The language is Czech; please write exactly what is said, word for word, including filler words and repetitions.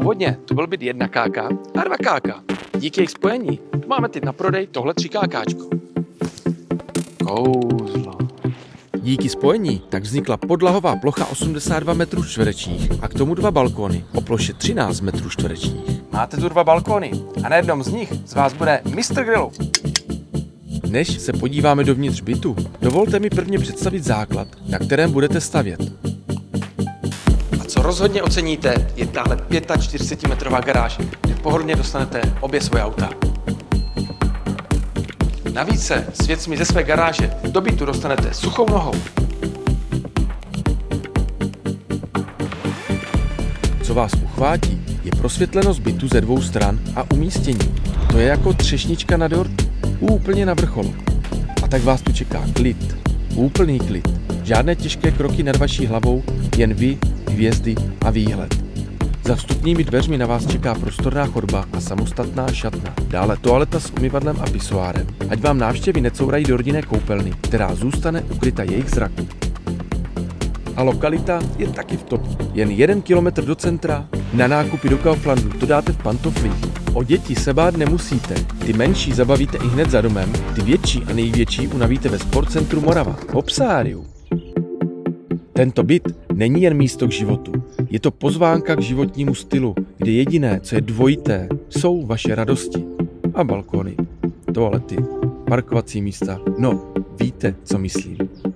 Původně tu byl byt jedna káka a dva káka. Díky jejich spojení tu máme teď na prodej tohle tři kákáčko. Kouzlo. Díky spojení tak vznikla podlahová plocha osmdesát dva metrů čtverečních a k tomu dva balkony o ploše třináct metrů čtverečních. Máte tu dva balkony a na jednom z nich z vás bude mistr Grillu. Než se podíváme dovnitř bytu, dovolte mi prvně představit základ, na kterém budete stavět. A co rozhodně oceníte, je tahle čtyřicetimetrová garáž, kde pohodlně dostanete obě svoje auta. Navíc se s věcmi ze své garáže do bytu dostanete suchou nohou. Co vás uchvátí, je prosvětlenost bytu ze dvou stran a umístění. To je jako třešnička na dortu, úplně na vrcholu. A tak vás tu čeká klid, úplný klid. Žádné těžké kroky nad vaší hlavou, jen vy, hvězdy a výhled. Za vstupními dveřmi na vás čeká prostorná chodba a samostatná šatna. Dále toaleta s umyvadlem a pisoárem. Ať vám návštěvy necourají do rodinné koupelny, která zůstane ukryta jejich zraku. A lokalita je taky v top. Jen jeden kilometr do centra, na nákupy do Kauflandu to dáte v pantoflích. O děti se bát nemusíte. Ty menší zabavíte i hned za domem, ty větší a největší unavíte ve Sportcentru Morava. Hopsáriu. Tento byt není jen místo k životu. Je to pozvánka k životnímu stylu, kde jediné, co je dvojité, jsou vaše radosti. A balkony, toalety, parkovací místa. No, víte, co myslím.